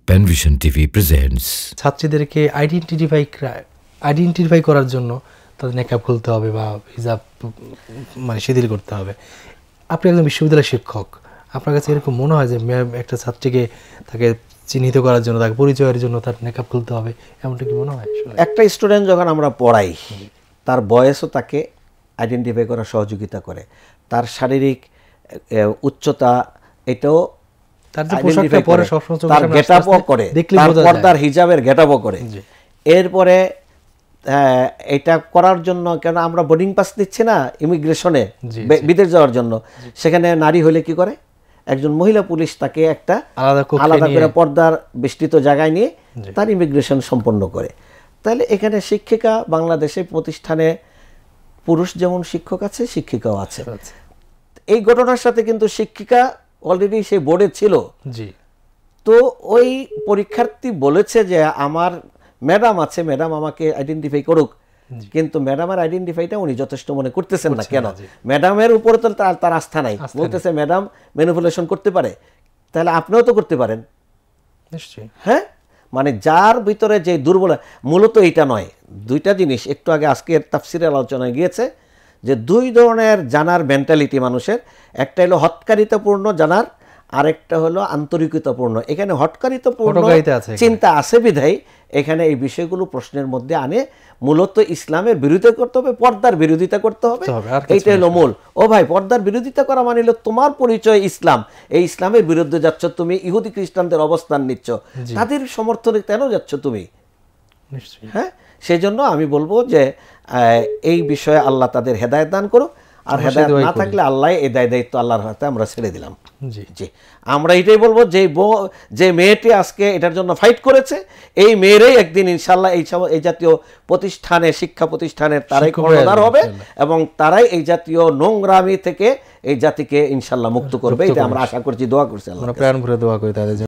Panvision TV presents. ছাত্রীদেরকে identify করার জন্য তাদের নেকাব খুলতে হবে বা হিজাব মানে শিথিল করতে হবে। আপনি একজন বিশ্ববিদ্যালয়ের শিক্ষক, আপনার কাছে এরকম মনে হয় যে একটা ছাত্রীকে তাকে চিহ্নিত করার জন্য, তাকে পরিচয়ের জন্য তার নেকাব খুলতে হবে, এমনটা কি মনে হয়? একটা স্টুডেন্ট যখন আমরা পড়াই, তার বয়সও তাকে আইডেন্টিফাই করার সহযোগিতা করে, তার শারীরিক উচ্চতা এটাও তার গেটআপও করে, তার পর্দার হিজাবের গেটআপও করে। এরপরে এটা করার জন্য, কেন আমরা বোর্ডিং পাস দিচ্ছি না ইমিগ্রেশনে বিদেশ যাওয়ার জন্য, সেখানে নারী হলে কি করে, একজন মহিলা পুলিশ তাকে একটা আলাদা করে পর্দার বেষ্টিত জায়গায় নিয়ে তার ইমিগ্রেশন সম্পন্ন করে। তাহলে এখানে শিক্ষিকা, বাংলাদেশে প্রতিষ্ঠানে পুরুষ যেমন শিক্ষক আছে, শিক্ষিকাও আছে। এই ঘটনার সাথে কিন্তু শিক্ষিকা অলরেডি সেই বোর্ডে ছিল। তো ওই পরীক্ষার্থী বলেছে যে আমার ম্যাডাম আছে, ম্যাডাম আমাকে আইডেন্টিফাই করুক, কিন্তু ম্যাডামের আইডেন্টিফাইটা উনি যথেষ্ট মনে করতেছেন না। কেন? ম্যাডামের উপরে তো তার আস্থা নাই, বলতেছে ম্যাডাম ম্যানিপুলেশন করতে পারে, তাহলে আপনিও তো করতে পারেন নিশ্চয়ই। হ্যাঁ, মানে যার ভিতরে যে দুর্বল, মূলত এইটা নয়, দুইটা জিনিস একটু আগে আজকের তাফসিরের আলোচনায় গিয়েছে যে দুই ধরনের জানার মেন্টালিটি মানুষের, একটা হলো হটকারিতাপূর্ণ জানার, আরেকটা হলো আন্তরিকতাপূর্ণ। এখানে হটকারিতাপূর্ণ চিন্তা আছে বিধায় এখানে এই বিষয়গুলো প্রশ্নের মধ্যে আনে। মূলত ইসলামের বিরোধিতা করতে হবে, পর্দার বিরোধিতা করতে হবে, এইটা হলো মূল। ও ভাই, পর্দার বিরোধিতা করা মানে হলো তোমার পরিচয় ইসলাম, এই ইসলামের বিরুদ্ধে যাচ্ছ তুমি, ইহুদি খ্রিস্টানদের অবস্থান নিচ্ছ, তাদের সমর্থনে কেন যাচ্ছ তুমি? হ্যাঁ, সেই জন্য আমি বলবো যে এই বিষয়ে আল্লাহ তাদের হেদায়েত দান করুক, আর হেদায়েত না থাকলে আল্লাহ এই দায়িত্ব আল্লাহর হাতে আমরা ছেড়ে দিলাম। জি, আমরা এটাই বলবো যে মেয়েটি আজকে এটার জন্য ফাইট করেছে, এই মেয়েরাই একদিন ইনশাল্লাহ এই জাতীয় প্রতিষ্ঠানে, শিক্ষা প্রতিষ্ঠানের তারাই কর্ণধার হবে এবং তারাই এই জাতীয় নোংরামি থেকে এই জাতিকে ইনশাল্লাহ মুক্ত করবে। এটা আমরা আশা করছি, দোয়া করছি, আল্লাহ প্রাণ ভরে দোয়া করি তাদের জন্য।